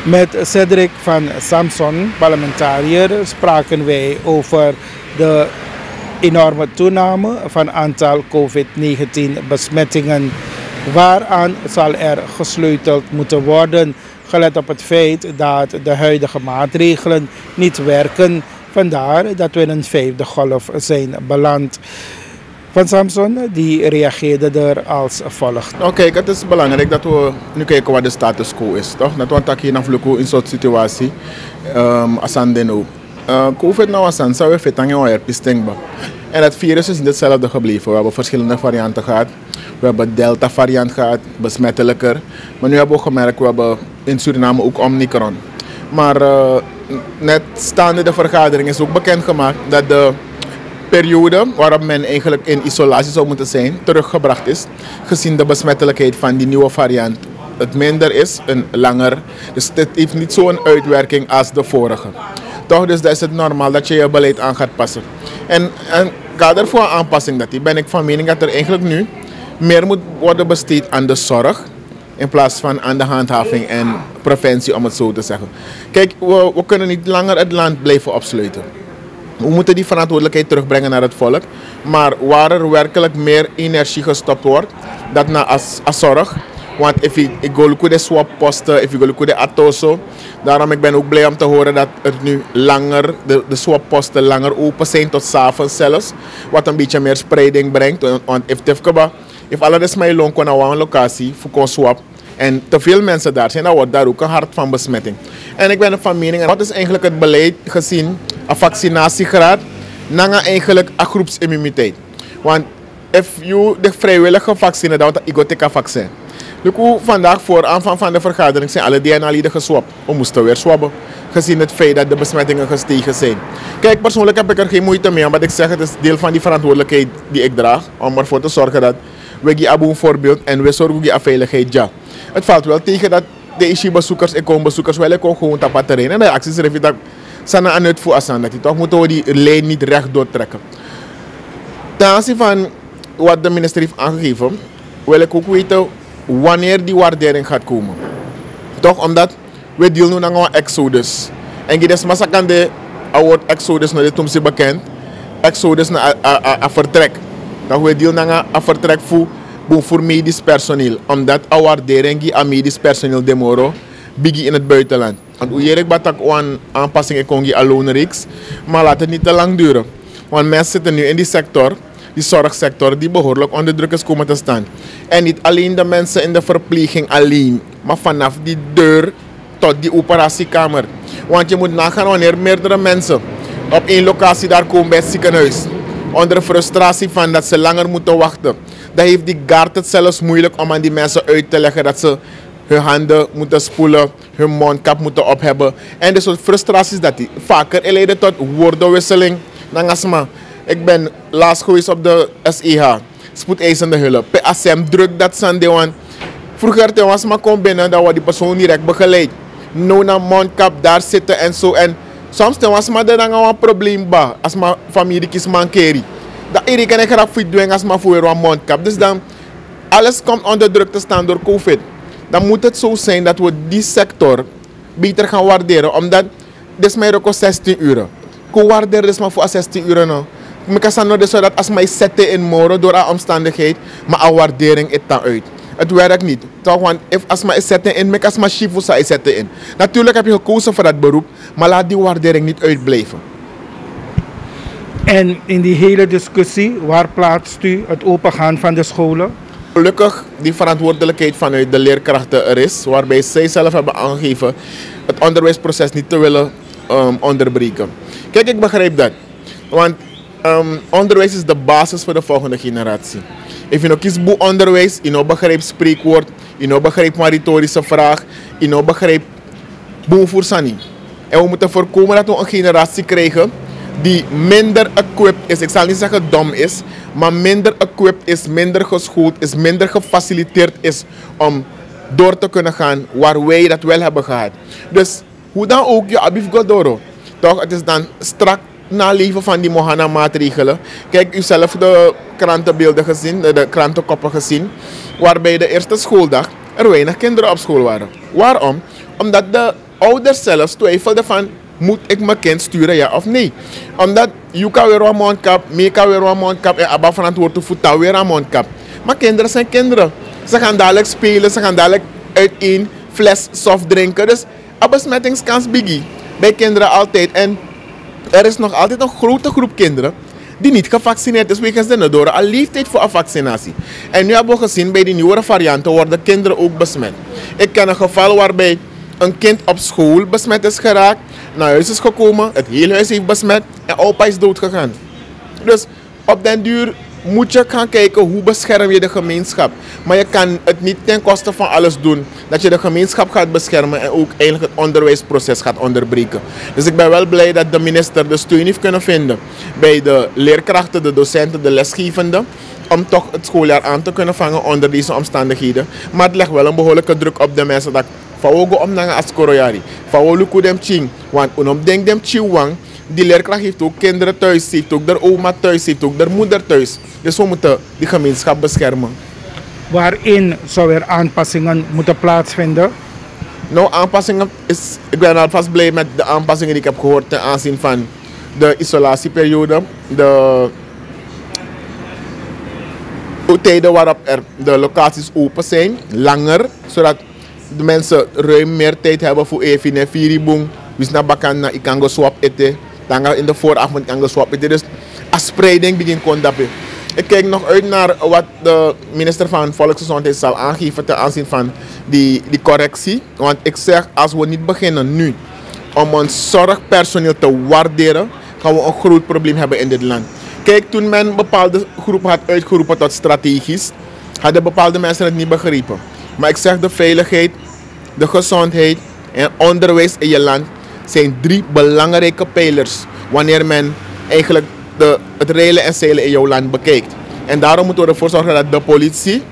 Met Cedric van Samson, parlementariër, spraken wij over de enorme toename van aantal COVID-19 besmettingen. Waaraan zal er gesleuteld moeten worden, gelet op het feit dat de huidige maatregelen niet werken. Vandaar dat we in een 5e golf zijn beland. Van Samson die reageerde er als volgt. Nou kijk, het is belangrijk dat we nu kijken wat de status quo is, toch? Dat we een takje naar vluchten in zo'n situatie als aan de nou. COVID nou als aan zou we vetangen weer pistingba. En het virus is niet hetzelfde gebleven. We hebben verschillende varianten gehad. We hebben Delta variant gehad, besmettelijker. Maar nu hebben we gemerkt, we hebben in Suriname ook Omicron. Maar net staande de vergadering is ook bekendgemaakt dat de periode waarop men eigenlijk in isolatie zou moeten zijn, teruggebracht is, gezien de besmettelijkheid van die nieuwe variant. Het minder is en langer, dus het heeft niet zo'n uitwerking als de vorige. Toch, dus dat is het normaal dat je je beleid aan gaat passen. En kader voor aanpassing ben ik van mening dat er eigenlijk nu meer moet worden besteed aan de zorg in plaats van aan de handhaving en preventie, om het zo te zeggen. Kijk, we kunnen niet langer het land blijven opsluiten. We moeten die verantwoordelijkheid terugbrengen naar het volk. Maar waar er werkelijk meer energie gestopt wordt, dat naar als zorg. Want ik ga de swapposten, ik ga de atoso. Daarom ben ik ook blij om te horen dat er nu langer, de swapposten langer open zijn tot 's avonds zelfs. Wat een beetje meer spreiding brengt. Want if alles mij long kon naar een locatie voor kon swap. En te veel mensen daar zijn, dan wordt daar ook een hart van besmetting. En ik ben van mening, wat is eigenlijk het beleid gezien een vaccinatiegraad, dan eigenlijk een groepsimmuniteit. Want if you de vrijwillige vaccinen, dan ik ga take een vaccin. Dus vandaag voor aanvang van de vergadering zijn alle DNA-lieden geswapt. We moesten weer swabben, gezien het feit dat de besmettingen gestegen zijn. Kijk, persoonlijk heb ik er geen moeite mee, maar ik zeg het is deel van die verantwoordelijkheid die ik draag, om ervoor te zorgen dat we geven een voorbeeld en we zorgen voor veiligheid. Ja. Het valt wel tegen dat de IC-bezoekers en kom-bezoekers wel gewoon op het terrein. En de acties er dat zijn aan het voor dat die toch moeten we die lijn niet recht doortrekken. Ten aanzien van wat de minister heeft aangegeven, wil ik ook weten wanneer die waardering gaat komen. Toch omdat we deel nu aan een exodus. En die is massakan de woord exodus naar de toekomst bekend. Exodus naar een vertrek. Dat we deel aan een vertrek voor medisch personeel. Omdat een waardering aan medisch personeel demoro bigi in het buitenland. Want hoe je batak een aanpassing kon aloneriks, maar laat het niet te lang duren. Want mensen zitten nu in die sector, die zorgsector, die behoorlijk onder druk is komen te staan. En niet alleen de mensen in de verpleging alleen, maar vanaf die deur tot die operatiekamer. Want je moet nagaan wanneer meerdere mensen op één locatie daar komen bij het ziekenhuis. Onder frustratie van dat ze langer moeten wachten. Dan heeft die guard het zelfs moeilijk om aan die mensen uit te leggen dat ze hun handen moeten spoelen, hun mondkap moeten ophebben. En dus soort frustraties dat die vaker leiden tot woordenwisseling. Dan asma. Ik ben laatst geweest op de SEH, spoedeisende hulp. PASM druk dat zande, want vroeger was maar kom binnen, dan wordt die persoon direct begeleid. Nou naar mondkap daar zitten en zo. En soms was maar dan een probleem ba, als mijn familie kies mankeri. Dat iedereen kan ik graag doen als maar voor een mondkap. Dus dan alles komt onder druk te staan door COVID. Dan moet het zo zijn dat we die sector beter gaan waarderen, omdat dit is mij ook 16 uur. Ik waardeer dus maar voor 16 uur nou. Ik kan zeggen dat als mij zetten in morgen door een omstandigheid, maar een waardering is dan uit. Het werkt niet. Toch, want als mij zetten in, ik als mijn chief voor zij zetten in. Natuurlijk heb je gekozen voor dat beroep, maar laat die waardering niet uitblijven. En in die hele discussie, waar plaatst u het opengaan van de scholen? Gelukkig die verantwoordelijkheid vanuit de leerkrachten er is, waarbij zij zelf hebben aangegeven het onderwijsproces niet te willen onderbreken. Kijk, ik begrijp dat. Want onderwijs is de basis voor de volgende generatie. Als je nog kiest boe onderwijs, je begrijpt spreekwoord, je begrijpt een retorische vraag, je begrijpt boe voor sani. En we moeten voorkomen dat we een generatie krijgen die minder equipped is. Ik zal niet zeggen dom is, maar minder equipped is, minder geschoold is, minder gefaciliteerd is om door te kunnen gaan waar wij dat wel hebben gehad. Dus hoe dan ook, je abif godoro. Toch, het is dan strak naleven van die Mohana-maatregelen. Kijk, u zelf de krantenbeelden gezien, de krantenkoppen gezien, waarbij de eerste schooldag er weinig kinderen op school waren. Waarom? Omdat de ouders zelfs twijfelden van, moet ik mijn kind sturen, ja of nee? Omdat je kan weer een mondkap, mij kan weer een mondkap en Abba verantwoord voor touw weer een mondkap. Maar kinderen zijn kinderen. Ze gaan dadelijk spelen, ze gaan dadelijk uit één fles soft drinken. Dus een besmettingskans biggie. Bij kinderen altijd. En er is nog altijd een grote groep kinderen die niet gevaccineerd is wegens de door al leeftijd voor een vaccinatie. En nu hebben we gezien, bij die nieuwe varianten worden kinderen ook besmet. Ik ken een geval waarbij een kind op school besmet is geraakt, naar huis is gekomen, het hele huis heeft besmet en opa is dood gegaan. Dus op den duur moet je gaan kijken hoe bescherm je de gemeenschap. Maar je kan het niet ten koste van alles doen. Dat je de gemeenschap gaat beschermen en ook eigenlijk het onderwijsproces gaat onderbreken. Dus ik ben wel blij dat de minister de steun heeft kunnen vinden bij de leerkrachten, de docenten, de lesgevenden. Om toch het schooljaar aan te kunnen vangen onder deze omstandigheden. Maar het legt wel een behoorlijke druk op de mensen. Dat Fawogo om naar als koroyari. Fawoluku dem ching. Want unom denk dem chiwang. Die leerkracht heeft ook kinderen thuis, heeft ook de oma thuis, heeft ook de moeder thuis. Dus we moeten die gemeenschap beschermen. Waarin zou er aanpassingen moeten plaatsvinden? Nou, aanpassingen is... Ik ben alvast blij met de aanpassingen die ik heb gehoord ten aanzien van de isolatieperiode. De tijden waarop er de locaties open zijn, langer, zodat de mensen ruim meer tijd hebben voor even en vieribong. Dus naar bakana, ik kan go swap eten. Dan in de vooravond kan go swap eten. Dus als spreiding begint kon dat. Ik kijk nog uit naar wat de minister van Volksgezondheid zal aangeven ten aanzien van die correctie. Want ik zeg, als we niet beginnen nu om ons zorgpersoneel te waarderen, gaan we een groot probleem hebben in dit land. Kijk, toen men bepaalde groepen had uitgeroepen tot strategisch, hadden bepaalde mensen het niet begrepen. Maar ik zeg, de veiligheid, de gezondheid en onderwijs in je land zijn 3 belangrijke pijlers wanneer men eigenlijk het reilen en zeilen in jouw land bekijkt. En daarom moeten we ervoor zorgen dat de politie,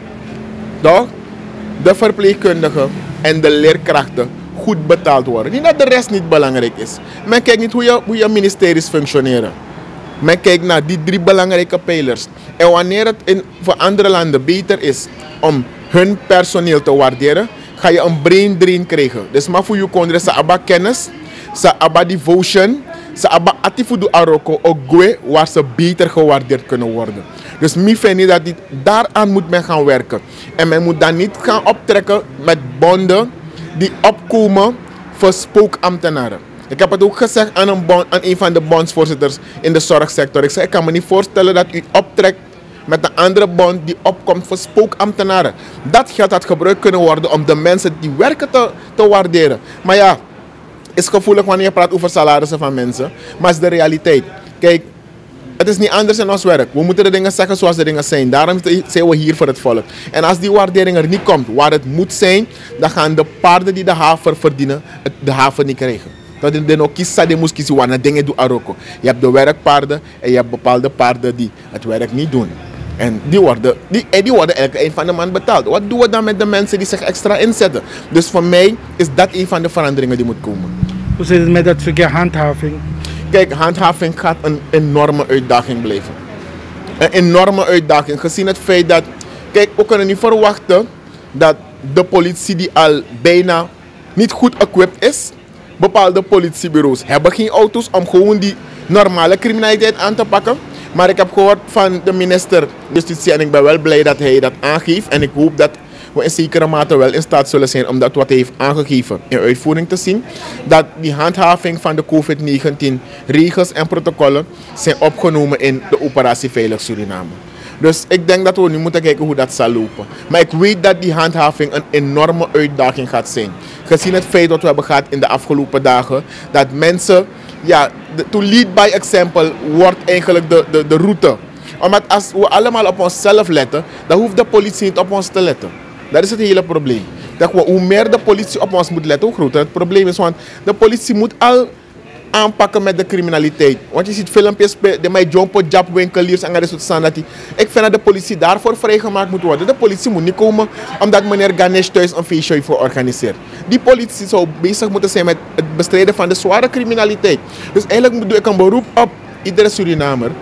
de verpleegkundigen en de leerkrachten goed betaald worden. Niet dat de rest niet belangrijk is. Men kijkt niet hoe je ministeries functioneren. Men kijkt naar die 3 belangrijke pijlers. En wanneer het voor andere landen beter is om hun personeel te waarderen, ga je een brain drain krijgen. Dus maar voor je kondre sa aba kennis, sa aba devotion, sa aba atifudu aroko ogwe waar ze beter gewaardeerd kunnen worden. Dus mi vind dat daaraan moet men gaan werken. En men moet dan niet gaan optrekken met bonden die opkomen voor spookambtenaren. Ik heb het ook gezegd aan een van de bondsvoorzitters in de zorgsector. Ik zei, ik kan me niet voorstellen dat u optrekt met een andere bond die opkomt voor spookambtenaren. Dat geld had gebruikt kunnen worden om de mensen die werken te waarderen. Maar ja, is gevoelig wanneer je praat over salarissen van mensen. Maar het is de realiteit. Kijk, het is niet anders in ons werk. We moeten de dingen zeggen zoals de dingen zijn. Daarom zijn we hier voor het volk. En als die waardering er niet komt waar het moet zijn, dan gaan de paarden die de haven verdienen, de haven niet krijgen. Dat is de kisa de moest kiezen wanneer dingen doen aroko. Je hebt de werkpaarden en je hebt bepaalde paarden die het werk niet doen. En die worden elke een van de maand betaald. Wat doen we dan met de mensen die zich extra inzetten? Dus voor mij is dat een van de veranderingen die moet komen. Hoe zit het met dat stukje handhaving? Kijk, handhaving gaat een enorme uitdaging blijven. Een enorme uitdaging. Gezien het feit dat... Kijk, we kunnen niet verwachten dat de politie die al bijna niet goed equipped is. Bepaalde politiebureaus hebben geen auto's om gewoon die normale criminaliteit aan te pakken. Maar ik heb gehoord van de minister Justitie en ik ben wel blij dat hij dat aangeeft. En ik hoop dat we in zekere mate wel in staat zullen zijn om dat wat hij heeft aangegeven in uitvoering te zien. Dat die handhaving van de COVID-19 regels en protocollen zijn opgenomen in de operatie Veilig Suriname. Dus ik denk dat we nu moeten kijken hoe dat zal lopen. Maar ik weet dat die handhaving een enorme uitdaging gaat zijn. Gezien het feit dat we hebben gehad in de afgelopen dagen. Dat mensen, ja, to lead by example wordt eigenlijk de route. Omdat als we allemaal op onszelf letten, dan hoeft de politie niet op ons te letten. Dat is het hele probleem. Dat hoe meer de politie op ons moet letten, hoe groter het probleem is. Want de politie moet al aanpakken met de criminaliteit. Want je ziet filmpjes de mij jumpo jab winkeliers en dat. Ik vind dat de politie daarvoor vrijgemaakt moet worden. De politie moet niet komen omdat meneer Ganesh thuis een feestje heeft georganiseerd. Die politie zou bezig moeten zijn met het bestrijden van de zware criminaliteit. Dus eigenlijk doe ik een beroep op iedere Surinamer.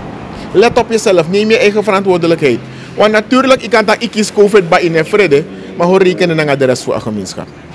Let op jezelf, neem je eigen verantwoordelijkheid. Want natuurlijk, ik kan dat ik kies COVID bij in vrede, maar hoe rekenen naar de rest voor een gemeenschap.